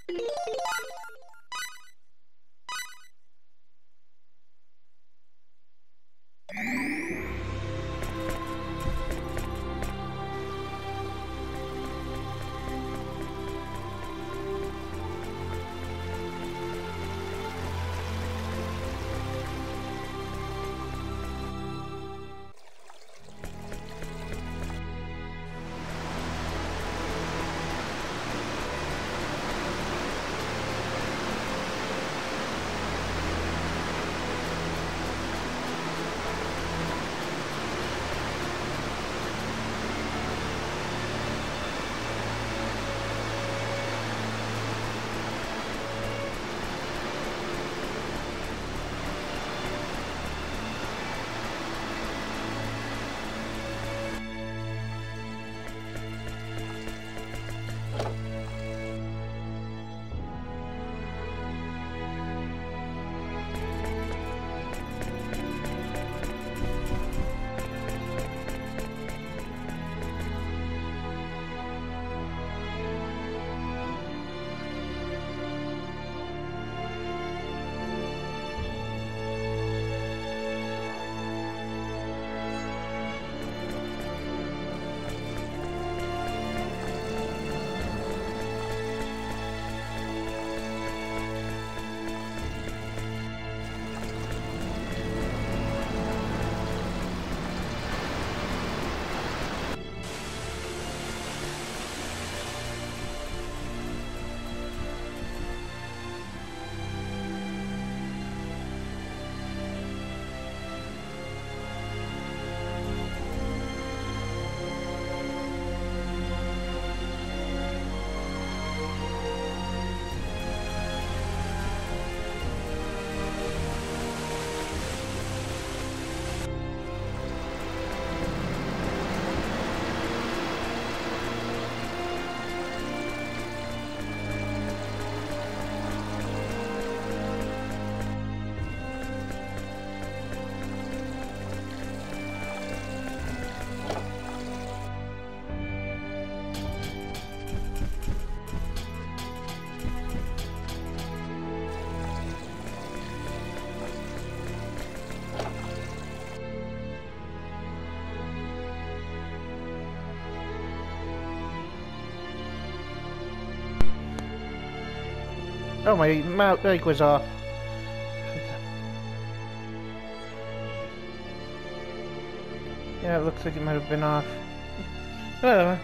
Oh, my mic was off. Yeah, it looks like it might have been off. Oh.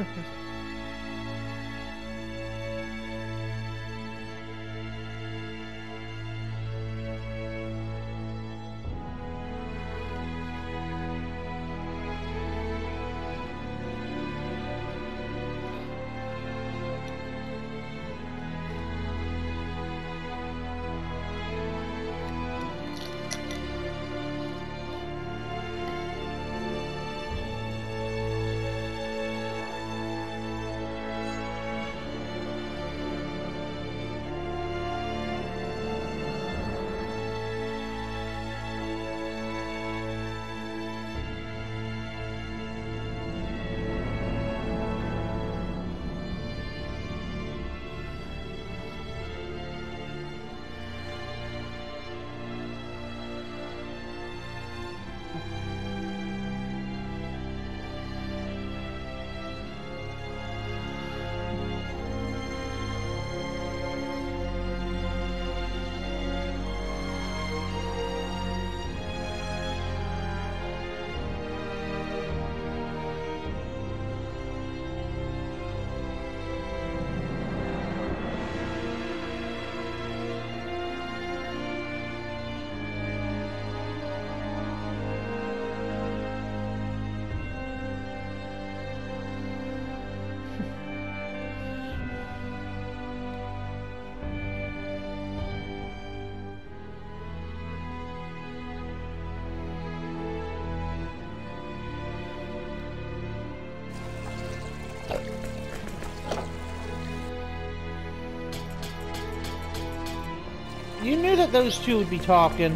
You knew that those two would be talking.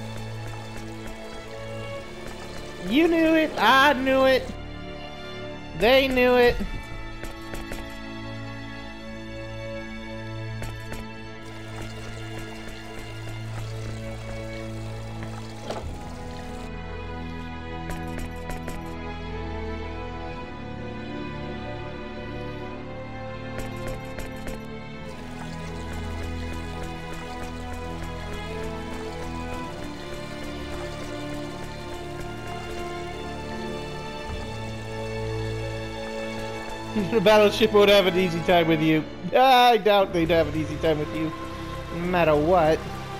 You knew it. I knew it. They knew it. The battleship won't have an easy time with you. I doubt they'd have an easy time with you, no matter what.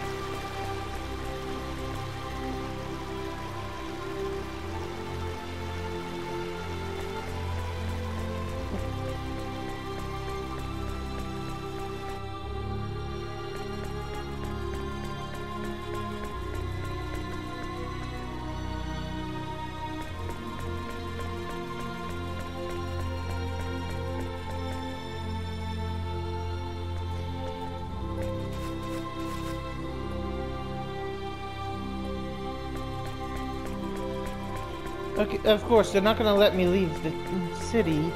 Okay, of course, they're not gonna let me leave the city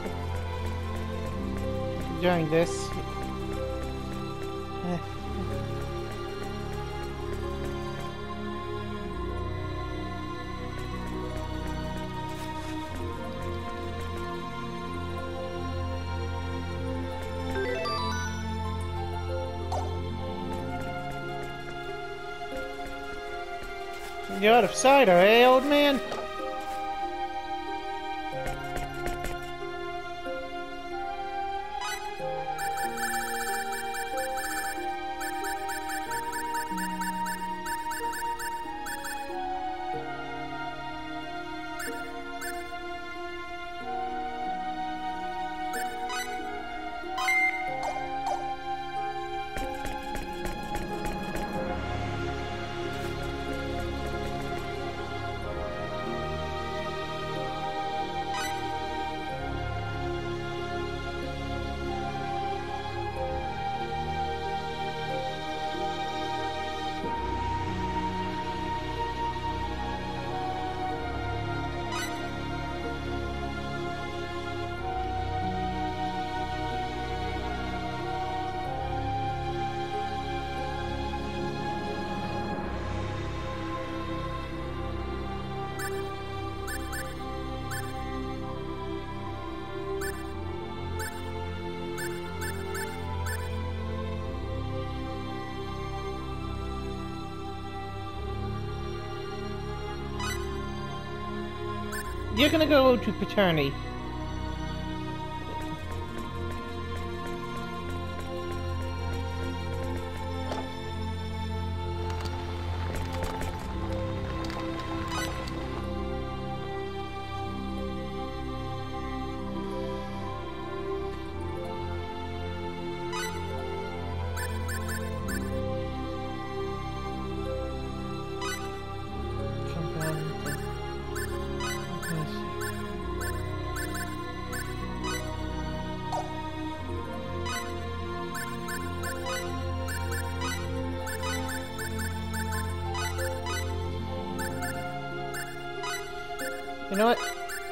during this. You're out of cider, eh, old man? You're gonna go to Paterni. You know what?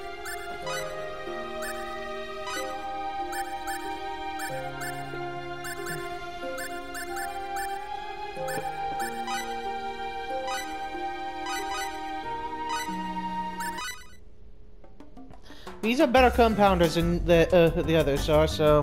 These are better compounders than the others are, so...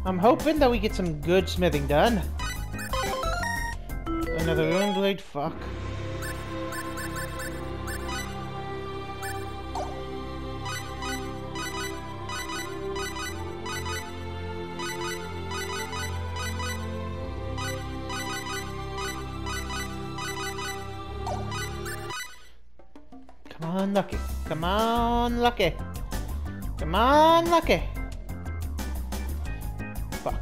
I'm hoping that we get some good smithing done. Another rune blade? Fuck. Come on, Lucky. Come on, Lucky. Come on, Lucky. Fuck.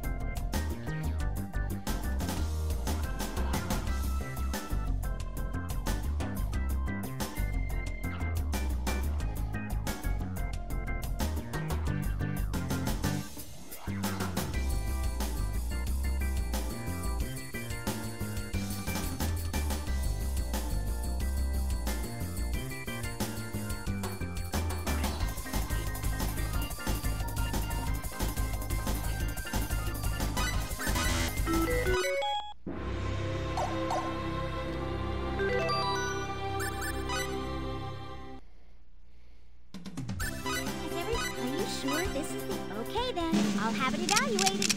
Sure, this is the... Okay then, I'll have it evaluated.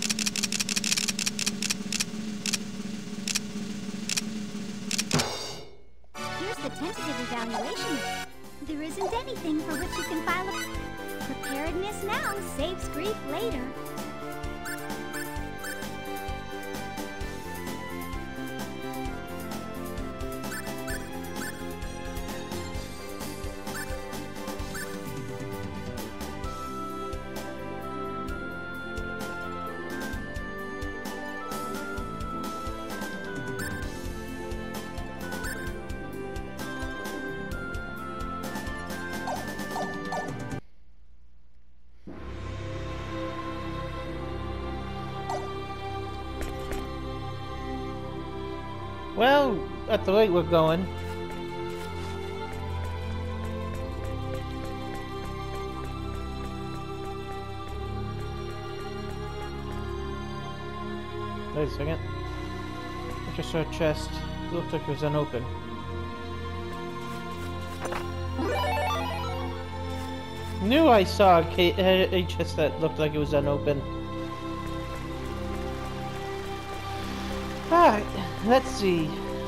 Here's the tentative evaluation. There isn't anything for which you can file a... Preparedness now saves grief later. Well, at the rate we're going. Wait a second. I just saw a chest. It looked like it was unopened. Knew I saw a chest that looked like it was unopened. Alright, let's see.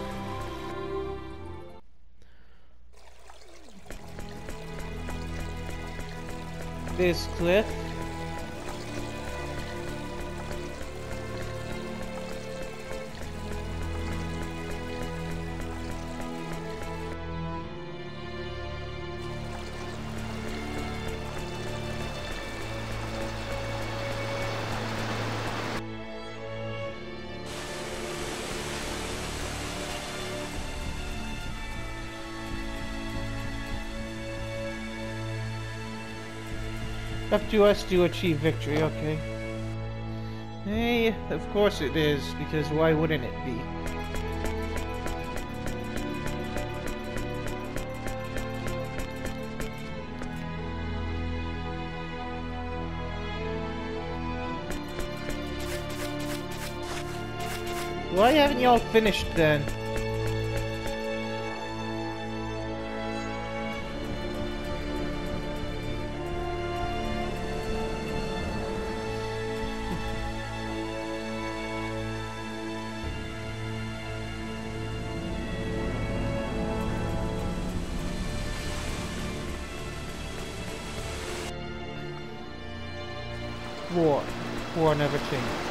This cliff. Up to us to achieve victory, okay. Hey, of course it is, because why wouldn't it be? Why haven't y'all finished then? War never changes.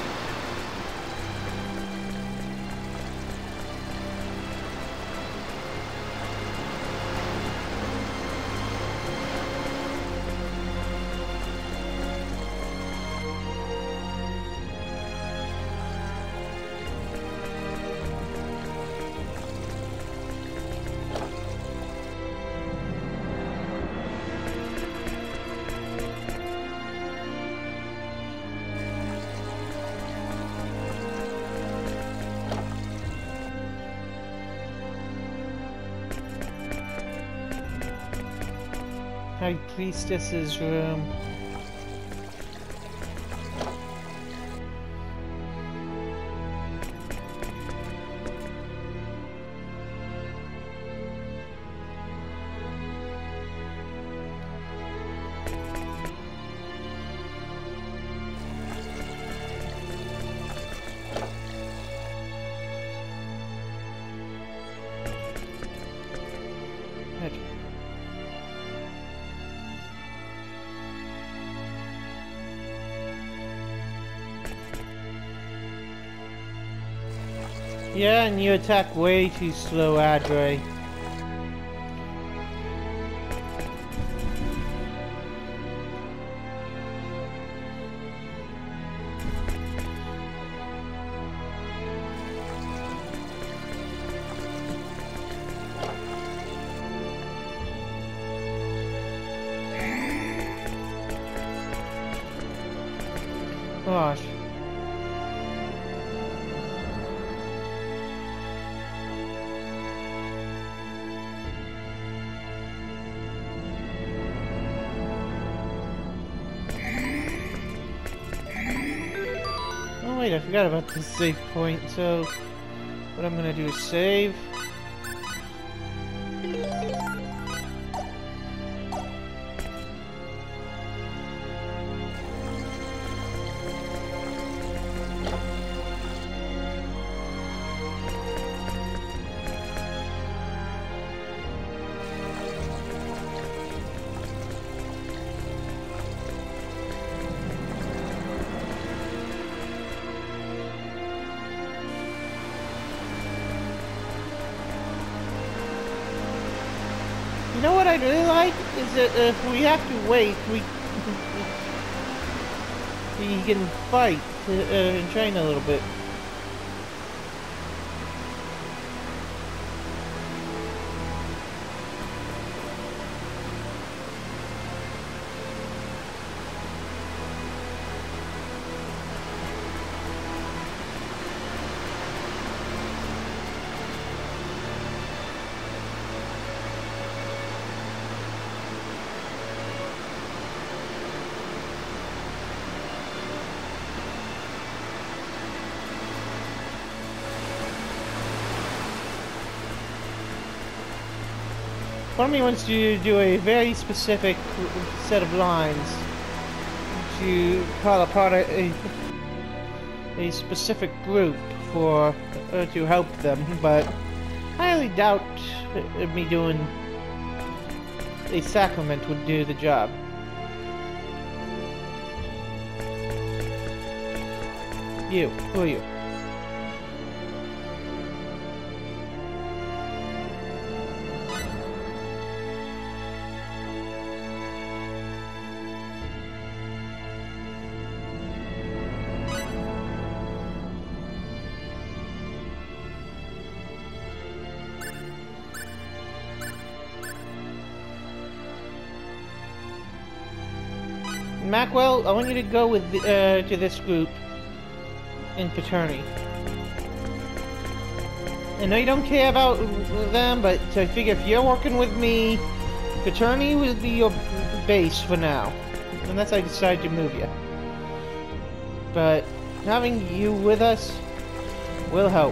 High Priestess's room. Yeah, and you attack way too slow, Adre. Gosh. Oh wait, I forgot about the save point, so what I'm gonna do is save. You know what I really like is that if we have to wait, we can fight and train a little bit. Part of me wants to do a very specific set of lines to call upon a specific group for to help them, but I highly doubt me doing a sacrament would do the job. You, who are you? Macwell, I want you to go with to this group in Paternity. I know you don't care about them, but I figure if you're working with me, Paternity will be your base for now, unless I decide to move you. But having you with us will help.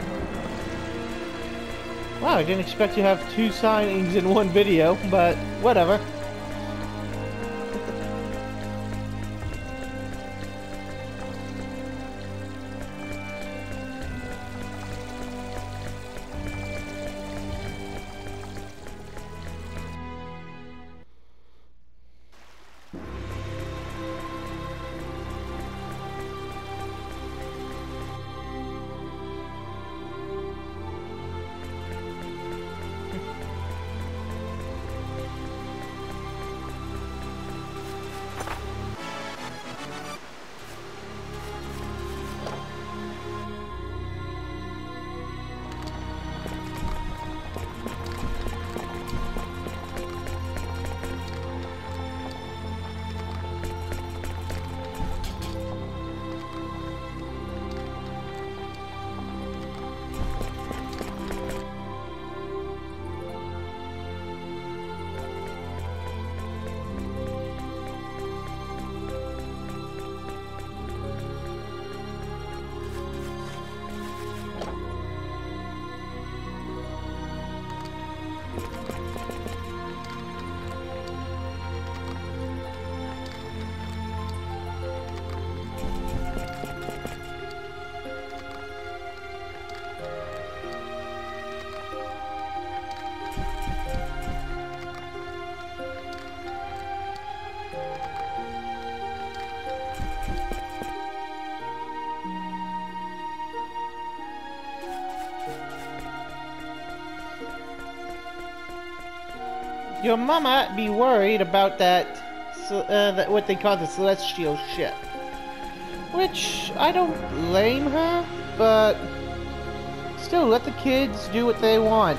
Wow, I didn't expect to have 2 signings in one video, but whatever. your mama be worried about that what they call the celestial ship. Which, I don't blame her, but still, let the kids do what they want.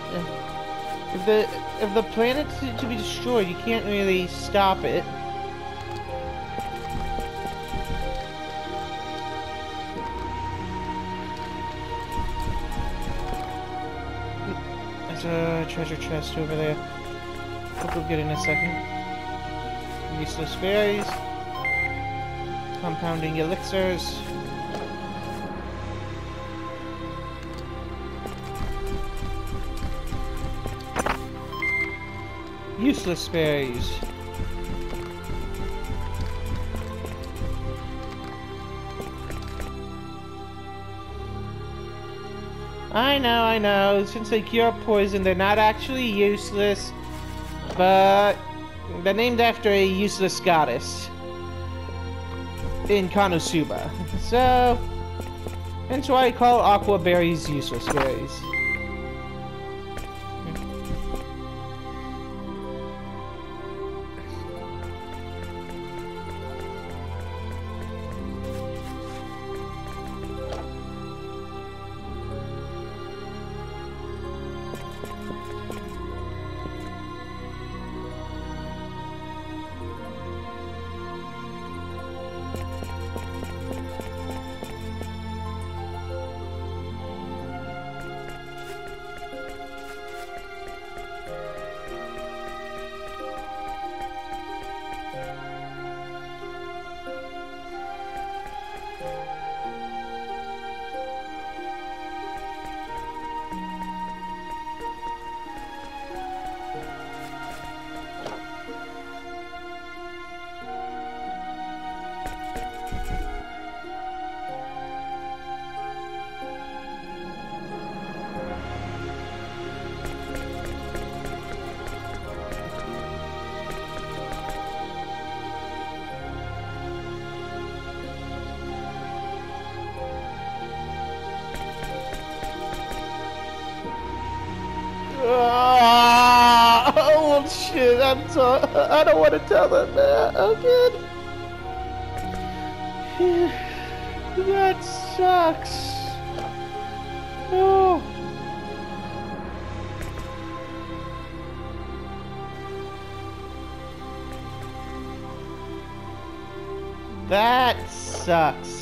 If the planet's to be destroyed, you can't really stop it. There's a treasure chest over there. We'll go get it in a second. Useless berries. Compounding elixirs. Useless berries. I know. Since they cure poison, they're not actually useless. But they're named after a useless goddess in Konosuba. So, hence why I call aqua berries useless berries. Oh shit! I don't want to tell them that. Oh good. That sucks. Oh. That sucks.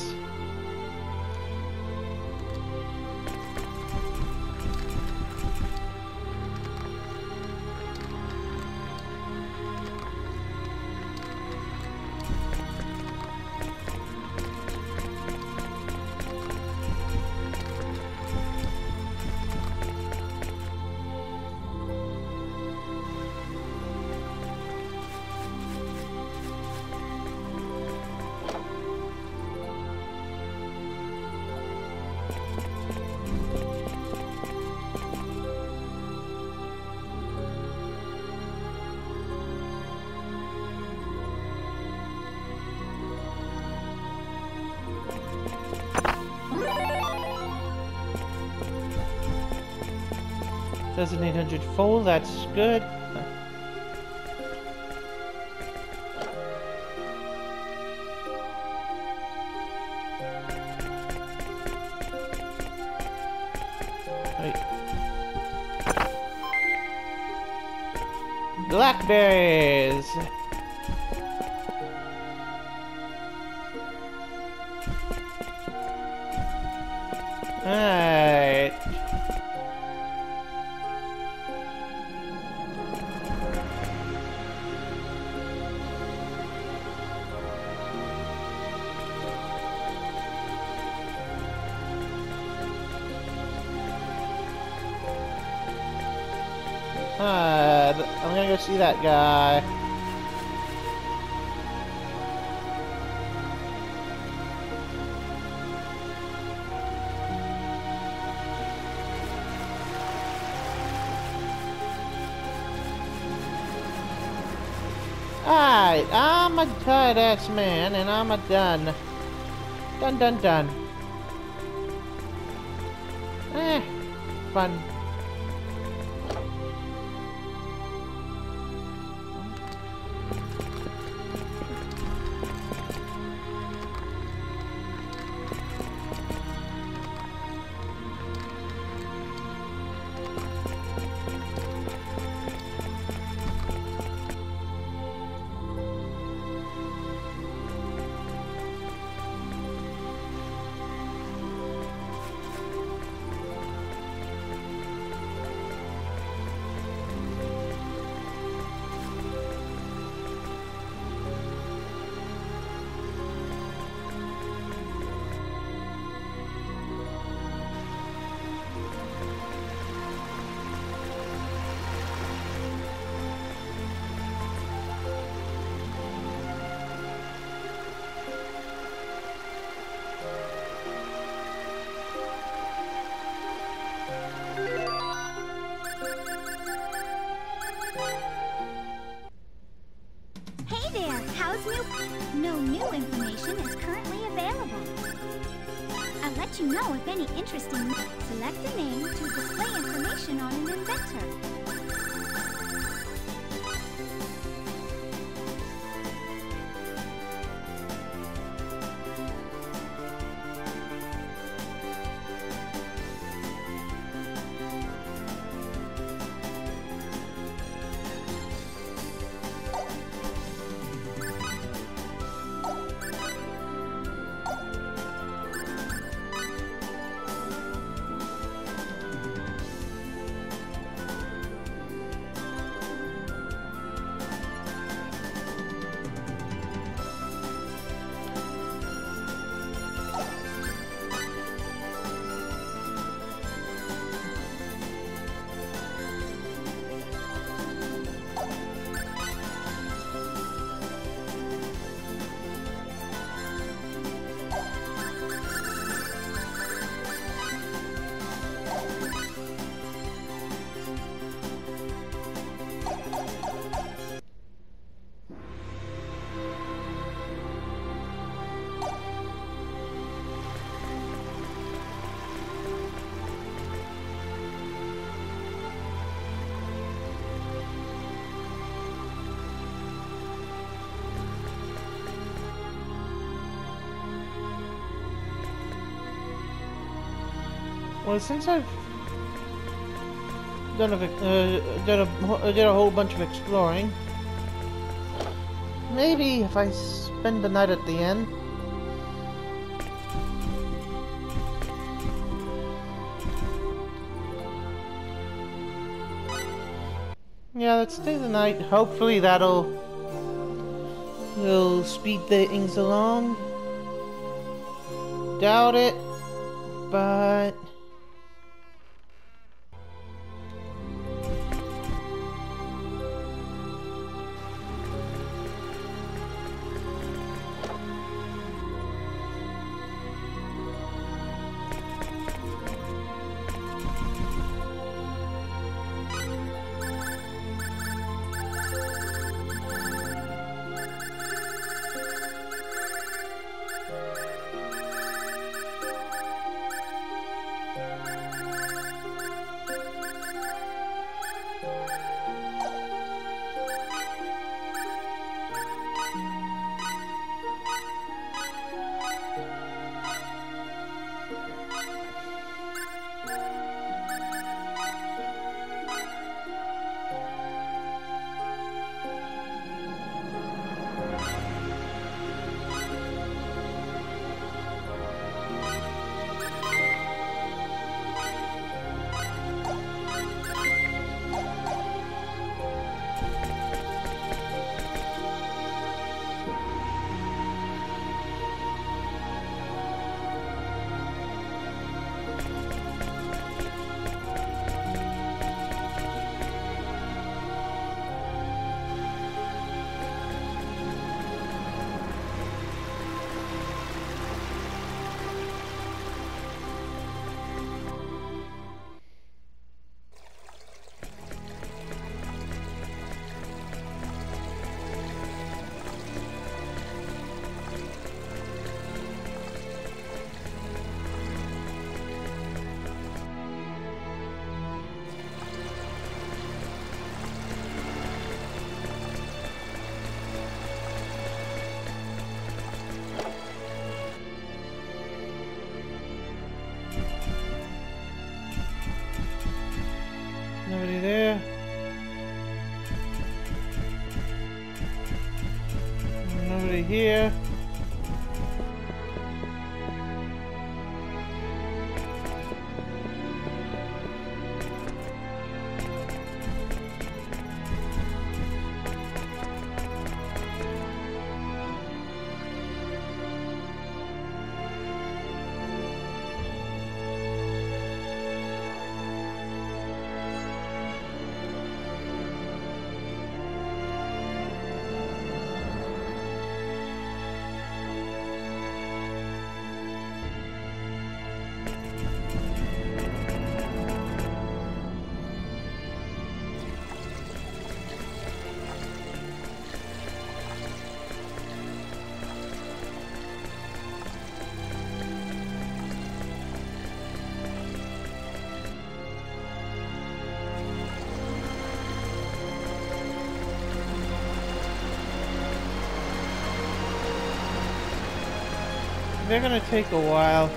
Does an 800 full, that's good. Blackberries! Alright. I'm gonna go see that guy. Alright, I'm a tired ass man and I'm a done. Done. Fun. new information is currently available. I'll let you know if any interesting... Select a name to display information on an inventor. Well, since I've done did a whole bunch of exploring, maybe if I spend the night at the inn. Yeah, let's stay the night. Hopefully will speed things along. Doubt it, but nobody there. Nobody here. they're gonna take a while.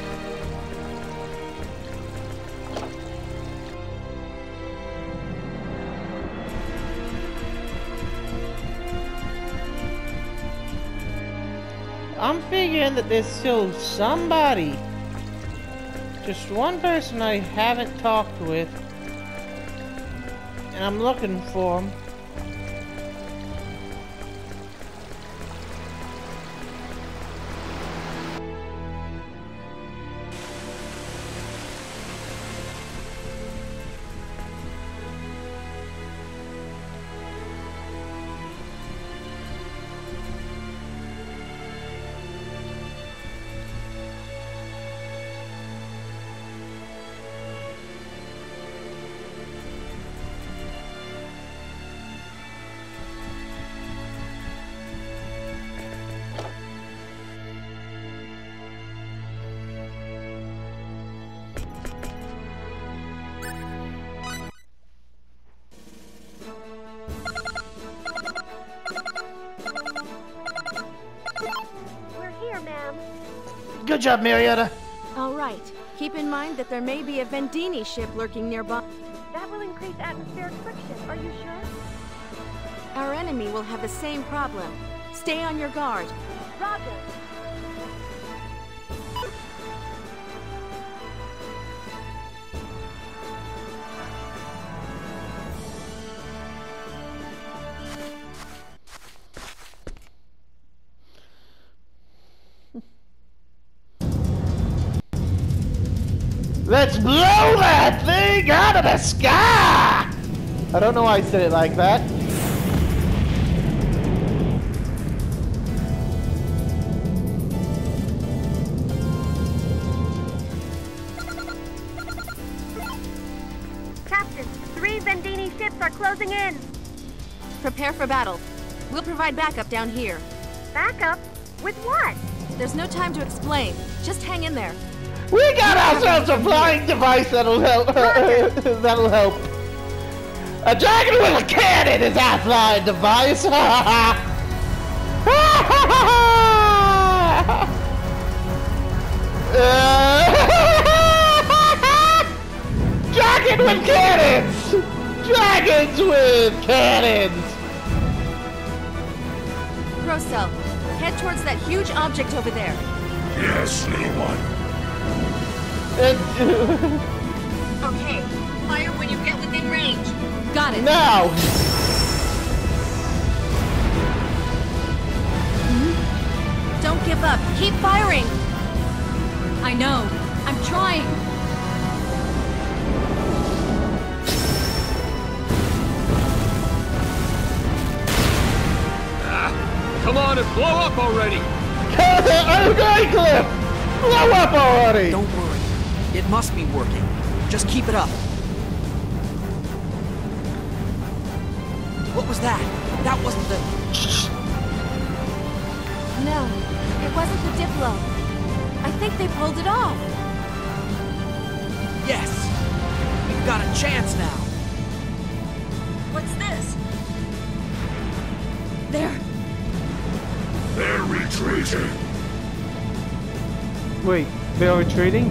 I'm figuring that there's still somebody, just one person I haven't talked with, and I'm looking for him. Good job, Marietta. All right. Keep in mind that there may be a Vendini ship lurking nearby. That will increase atmospheric friction. Are you sure? Our enemy will have the same problem. Stay on your guard. Roger. Let's blow that thing out of the sky! I don't know why I said it like that. Captain, 3 Vendini ships are closing in. Prepare for battle. We'll provide backup down here. Backup? With what? There's no time to explain. Just hang in there. We got ourselves a flying device that'll help. That'll help. A dragon with a cannon is our flying device. Dragon with cannons. Dragons with cannons. Grosel, head towards that huge object over there. Yes, little one. Okay, fire when you get within range. Got it. Now! Don't give up. Keep firing. I know. I'm trying. Come on and blow up already! Okay, Cliff! Blow up already! Don't worry. It must be working. Just keep it up. What was that? That wasn't the... No, it wasn't the Diplo. I think they pulled it off. Yes! We've got a chance now. What's this? They're retreating. Wait, they're retreating?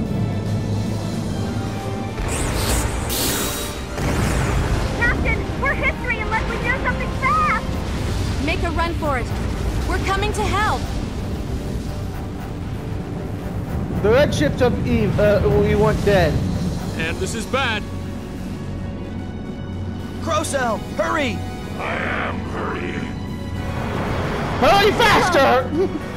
Captain, we're history unless we do something fast! Make a run for it. We're coming to help. The red ships of Eve, we want dead. And this is bad. Grosel, hurry! I am hurrying. Hurry faster!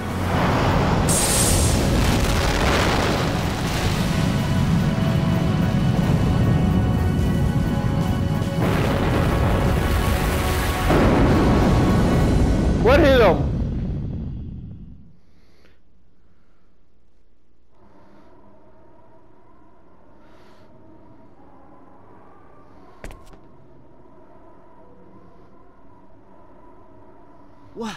What hit him? What?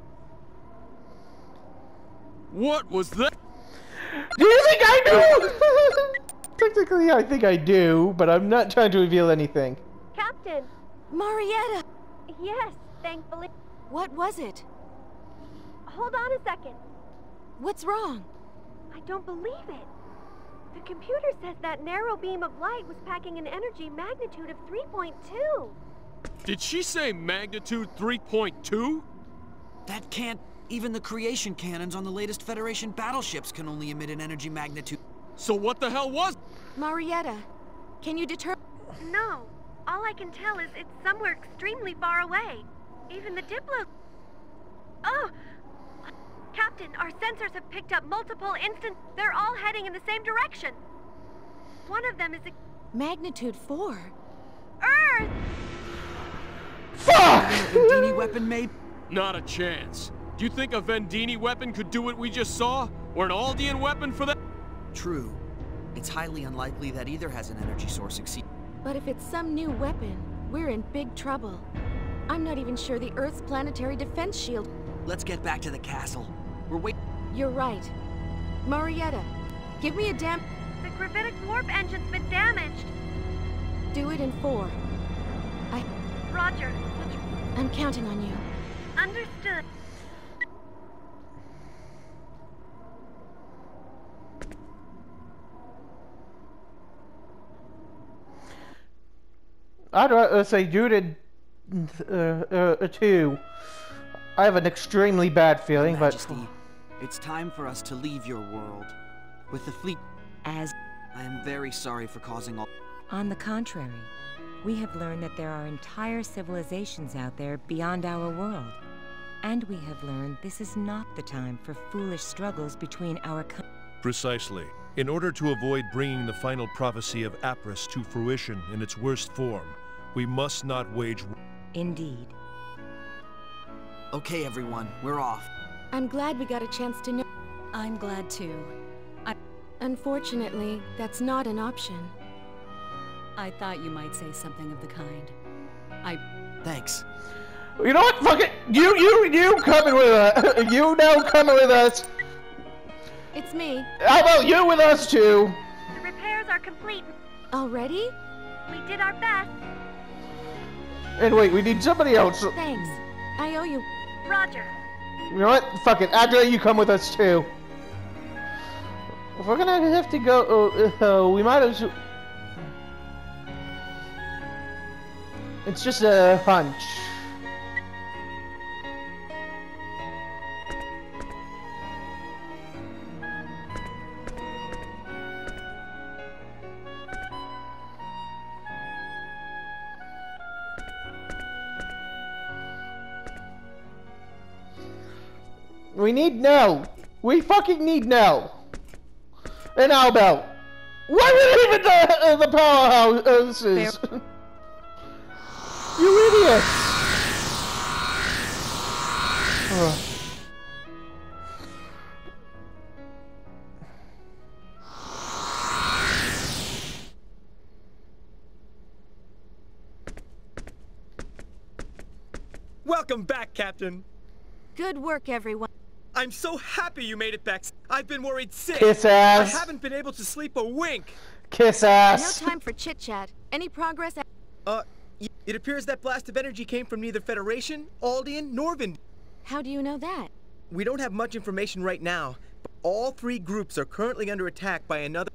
What was that? Do you think I do? Technically, I think I do, but I'm not trying to reveal anything. Captain! Marietta! Yes, thankfully. What was it? Hold on a second. What's wrong? I don't believe it. The computer says that narrow beam of light was packing an energy magnitude of 3.2. Did she say magnitude 3.2? That can't... Even the creation cannons on the latest Federation battleships can only emit an energy magnitude. So what the hell was... Marietta, can you determine? No. All I can tell is it's somewhere extremely far away. Even the Diplo... Oh! Captain, our sensors have picked up multiple instant... They're all heading in the same direction. One of them is a... Magnitude 4? Earth! Fuck! Vendini weapon made... Not a chance. Do you think a Vendini weapon could do what we just saw? Or an Aldean weapon for that? True. It's highly unlikely that either has an energy source exceed... But if it's some new weapon, we're in big trouble. I'm not even sure the Earth's planetary defense shield... Let's get back to the castle. We're waiting... You're right. Marietta, give me a damn... The gravitic warp engine's been damaged. Do it in 4. Roger. I'm counting on you. Understood. I'd say due to 2. I have an extremely bad feeling, Majesty, it's time for us to leave your world. With the fleet... As I am very sorry for causing all... on the contrary, we have learned that there are entire civilizations out there beyond our world. And we have learned this is not the time for foolish struggles between our Precisely. In order to avoid bringing the final prophecy of Apris to fruition in its worst form, we must not wage... Indeed. Okay, everyone, we're off. I'm glad we got a chance to know... I'm glad too. Unfortunately, that's not an option. I thought you might say something of the kind. Thanks. You know what? Fuck it. You coming with us? You now coming with us? It's me. How about you with us too? The repairs are complete. Already? We did our best. And wait, we need somebody else. Thanks. I owe you. Roger. You know what? Fuck it. Adra, you come with us too. If we're gonna have to go, we might as well... It's just a hunch. We need Nell. We fucking need Nell. And Albel. What are even the powerhouses? You idiot! Ugh. Welcome back, Captain. Good work, everyone. I'm so happy you made it back. I've been worried sick. Kiss ass. I haven't been able to sleep a wink. Kiss ass. No time for chit-chat. Any progress? It appears that blast of energy came from neither Federation, Aldean, nor Vendini. How do you know that? We don't have much information right now, but all 3 groups are currently under attack by another...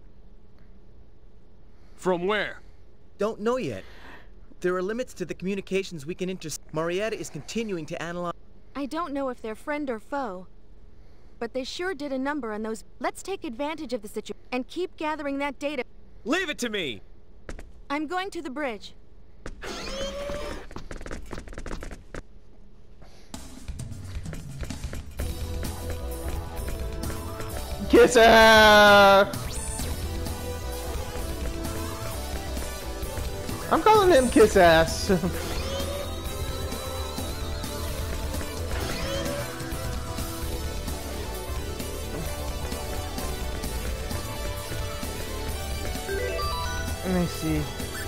From where? Don't know yet. There are limits to the communications we can intercept. Marietta is continuing to analyze... I don't know if they're friend or foe, but they sure did a number on those. Let's take advantage of the situation and keep gathering that data. Leave it to me! I'm going to the bridge. Kiss ass. I'm calling him Kiss ass. Let me see.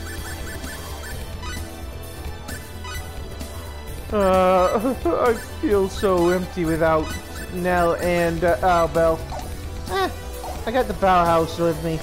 I feel so empty without Nell and Albel. I got the powerhouse with me.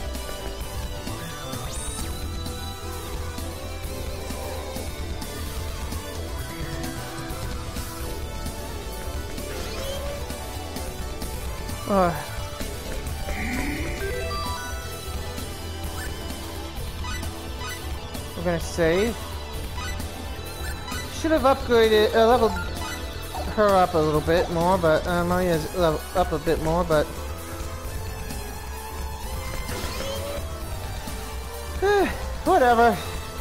We're gonna save. Should have upgraded, leveled her up a little bit more, but Maria's leveled up a bit more, but whatever.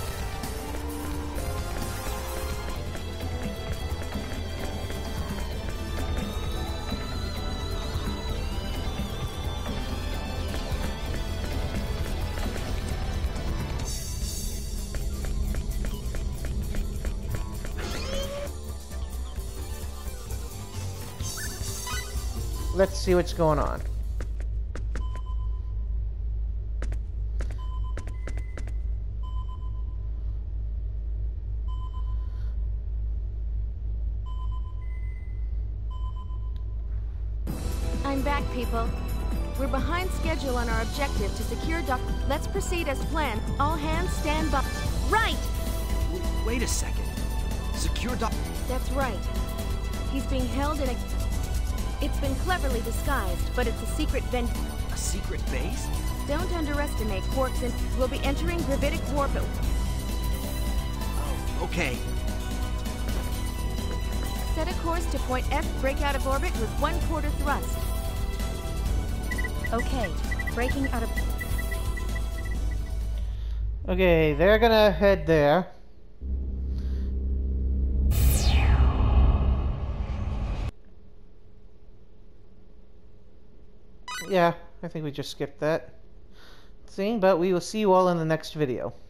Let's see what's going on. I'm back, people. We're behind schedule on our objective to secure Let's proceed as planned. All hands stand by. Right! Wait a second. Secure That's right. He's being held in a... It's been cleverly disguised, but it's a secret A secret base? Don't underestimate Quark's and we'll be entering gravitic warp. Oh, okay. Set a course to point F, break out of orbit with 1/4 thrust. Okay, breaking out of... Okay, they're gonna head there. Yeah, I think we just skipped that scene, but we will see you all in the next video.